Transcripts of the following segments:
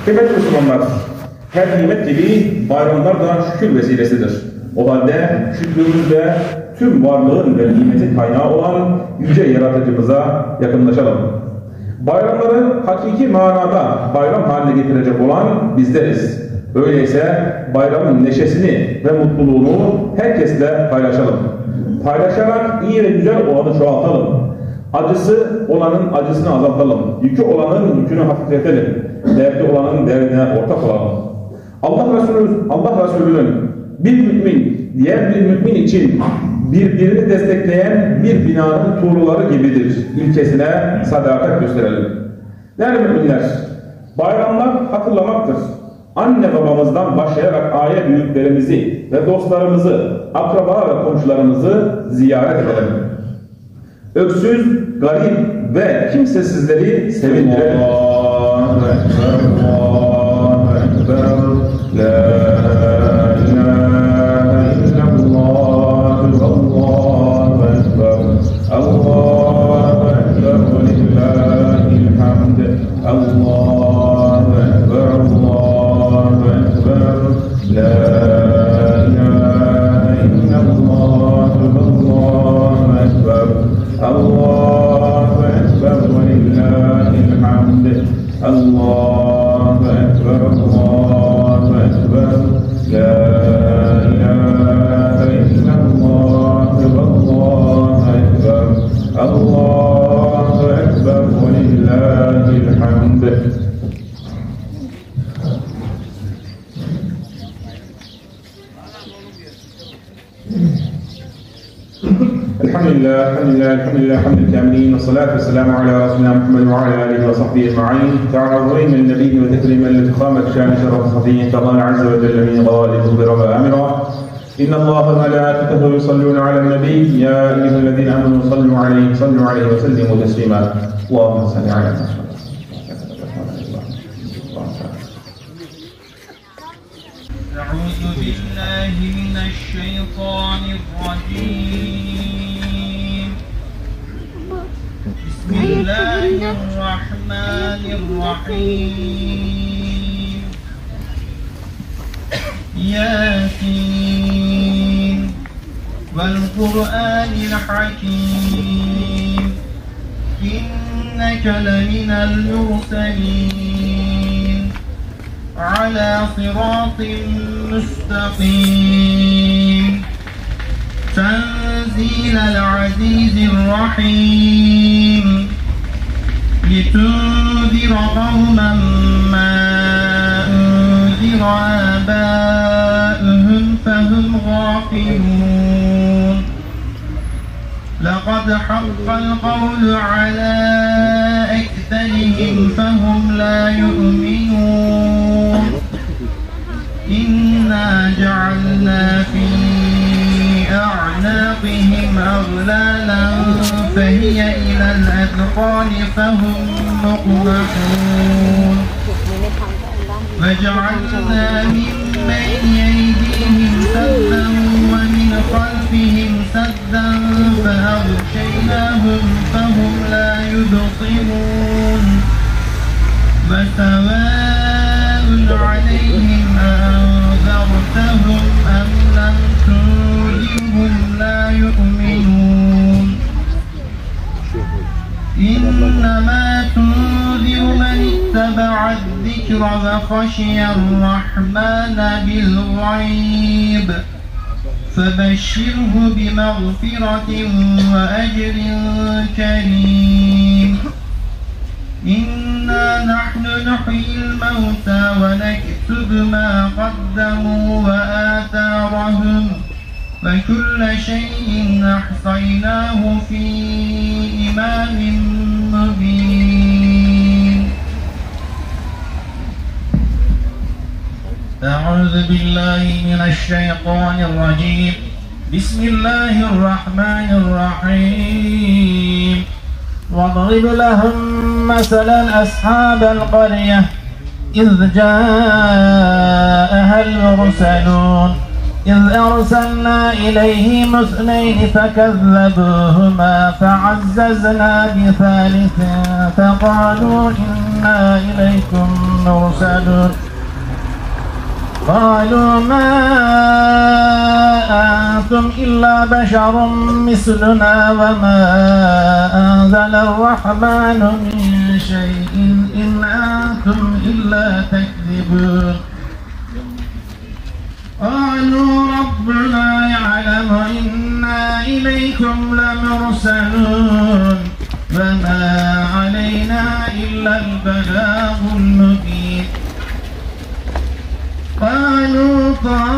Kıymetli Müslümanlar, her nimet gibi bayramlar da şükür vesilesidir. O halde şükrümüzle tüm varlığın ve nimetin kaynağı olan yüce yaratıcımıza yakınlaşalım. Bayramları hakiki manada bayram haline getirecek olan bizleriz. Öyleyse bayramın neşesini ve mutluluğunu herkesle paylaşalım. Paylaşarak iyi ve güzel olanı çoğaltalım. Acısı olanın acısını azaltalım. Yükü olanın yükünü hafifletelim. Derdi olanın derdine ortak olalım. Allah Resulü'nün bir mümin diğer bir mümin için birbirini destekleyen bir binanın tuğlaları gibidir ilkesine sadakat gösterelim. Değerli müminler, bayramlar hatırlamaktır. Anne babamızdan başlayarak aile büyüklerimizi ve dostlarımızı, akraba ve komşularımızı ziyaret edelim. Öksüz, garip ve kimsesizleri sevindirelim. Allahu Ekber, Allahu Ekber, La ilahe illallah, Allahu Ekber, Allahu Ekber, Lillahil hamd, Allahu Ekber, Allahu Ekber, La ilahe illallah, Allahu Ekber, Allahu Ekber ve lillahil hamd. Allahu Ekber, Allahu Ekber. La ilahe illallah, Allahu Ekber. Allahu Ekber ve lillahil hamd. Elhamdülillah, hamdül kâmilîn ve salâtu ve selâmu alâ Resulina Muhammed ve alâ âlihi ve sahbihi ecma'în. Ta'arruzîn min nebiyyi ve tekrimen leti kâmet şâni şeref safiyyin kâdâne azze ve celle min gâli mudbira ve amira. İnna Allâhe ve melâiketehu yusallûne alen nebiyy. Ya eyyühellezîne âmenû sallu aleyhi ve sellimu teslîmâ. Allahümme salli alâ Muhammed. أعوذ بالله من الشيطان الرجيم. بسم الله الرحمن الرحيم. ياسين والقرآن الحكيم إنك لمن المرسلين على صراط مستقيم. تنزيل العزيز الرحيم لتنذر قوما ما أنذر آباؤهم فهم غافلون. لقد حق القول على أكثرهم فهم لا يؤمنون. إنا جعلنا في أعناقهم أغلالا فهي إلى الأذقان فهم مقمحون. وجعلنا من بين أيديهم سدا ومن خلفهم سدا فأغشيناهم فهم لا يبصرون. وسواء عليهم أأنذرتهم أم لم تنذرهم لا يؤمنون. إنما تنذر من اتبع الذكر وخشي الرحمن بالغيب فبشره بمغفرة وأجر كريم. إنا نحن نحيي الموتى ونكتب ما قدموا وآثارهم وكل شيء أحصيناه في إمام مبين. أعوذ بالله من الشيطان الرجيم. بسم الله الرحمن الرحيم. واضرب لهم مثلا أصحاب القرية إذ جاءها المرسلون إذ أرسلنا إليهم اثنين فكذبوهما فعززنا بثالث فقالوا إنا إليكم مرسلون قالوا ما أنتم إلا بشر مثلنا وما أنزل الرحمن من شيء إن أنتم إلا تكذبون قالوا ربنا يعلم إنا إليكم لمرسلون وما علينا إلا البلاغ المبين قالوا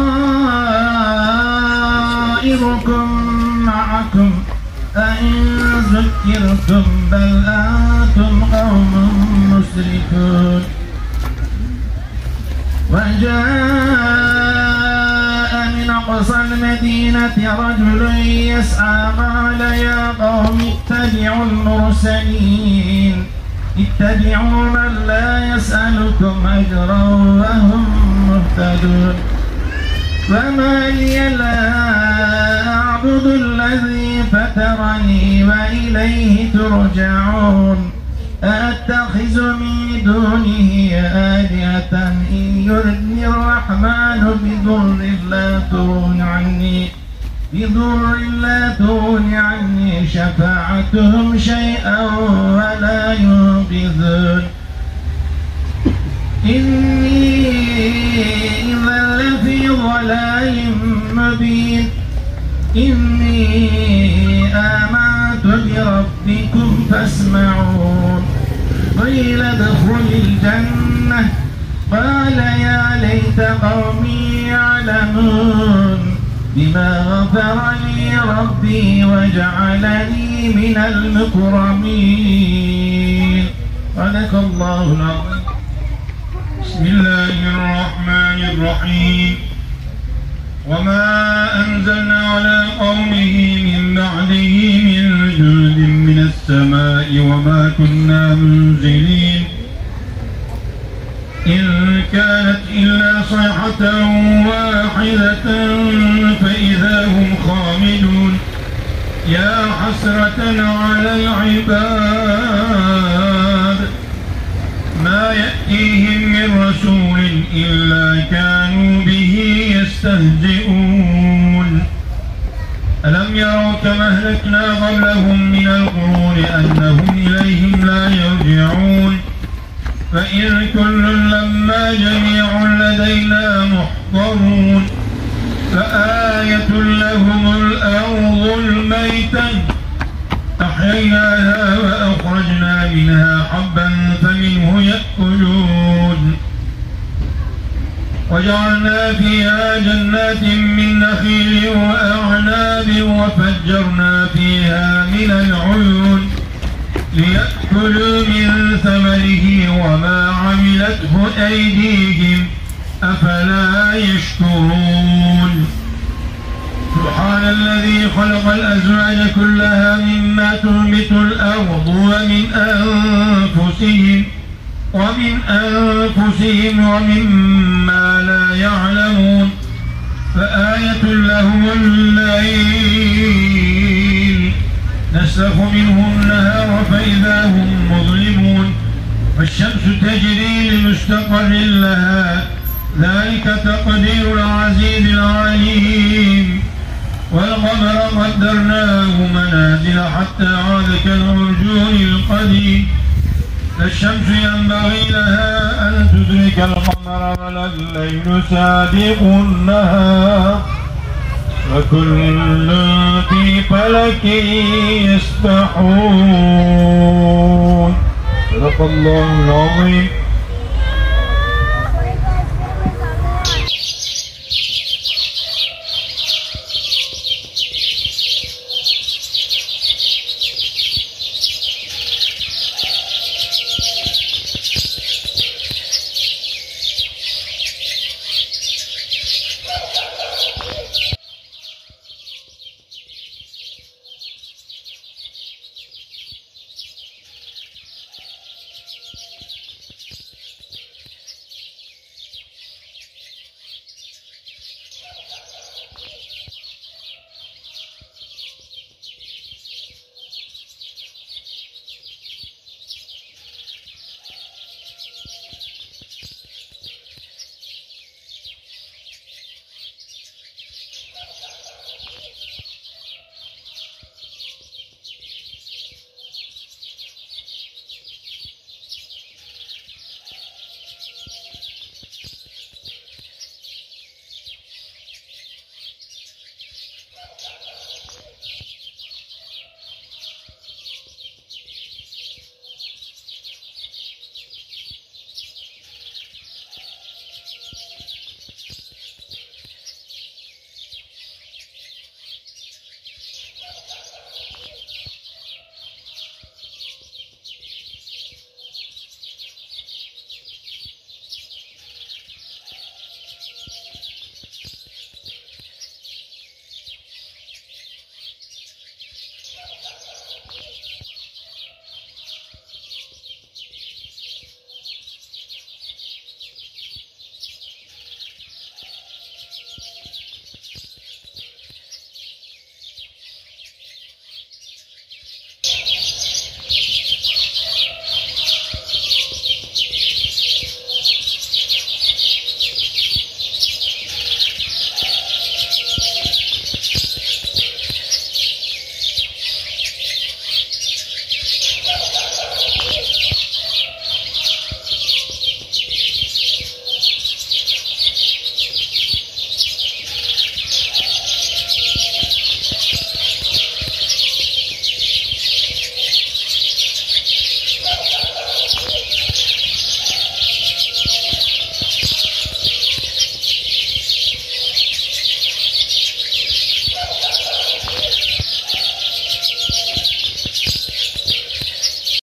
طائركم معكم أئن ذكرتم بل أنتم قوم مسرفون وجاء من أقصى المدينة رجل يسعى قال يا قوم اتبعوا المرسلين اتبعوا من لا يسألكم أجرا وهم مهتدون وما لي لا أعبد الذي فطرني وإليه ترجعون أأتخذ من دونه آلهة إن يردني الرحمن بضر لا تغن عني شفاعتهم شيئا ولا ينقذون إني إذا لفي ضلال مبين إني آمنت بربكم فاسمعون قيل ادخل الجنة قال يا ليت قومي يعلمون بما غفر لي ربي وجعلني من المكرمين صدق الله العظيم. بسم الله الرحمن الرحيم. وما أنزلنا على قومه من بعده من جند من السماء وما كنا منزلين إن كانت إلا صيحة واحدة فإذا هم خامدون يا حسرة على العباد ما يأتيهم من رسول إلا كانوا به يستهزئون ألم يروا كما أهلكنا قبلهم من القرون أنهم إليهم لا يرجعون فإن كل لما جميع لدينا محضرون فآية لهم الأرض الميتة أحييناها وأخرجنا منها حبا فمنه يأكلون وجعلنا فيها جنات من نخيل وأعناب وفجرنا فيها من العيون ليأكلوا من ثمره وما عملته أيديهم أفلا يشكرون سبحان الذي خلق الأزواج كلها مما تنبت الأرض ومن أنفسهم ومما لا يعلمون فآية لهم الليل نسلخ منه النهار فإذا هم مظلمون والشمس تجري لمستقر لها ذلك تقدير العزيز العليم والقمر قدرناه منازل حتى عاد كالعرجون القديم لا الشمس ينبغي لها أن تدرك القمر ولا الليل سابق النهار وكل في فلك يسبحون صدق الله العظيم.